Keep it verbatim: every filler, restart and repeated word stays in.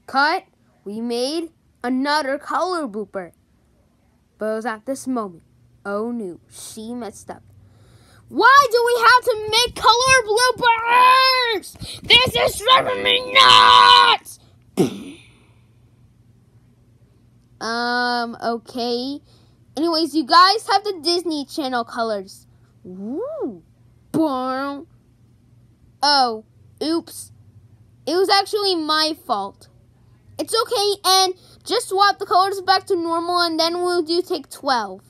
Cut. We made another color blooper. But it was at this moment, oh no, she messed up. Why do we have to make color bloopers? This is driving me nuts! um, okay. Anyways, you guys have the Disney Channel colors. Woo! Boom. Oh, oops. It was actually my fault. It's okay, and just swap the colors back to normal, and then we'll do take twelve.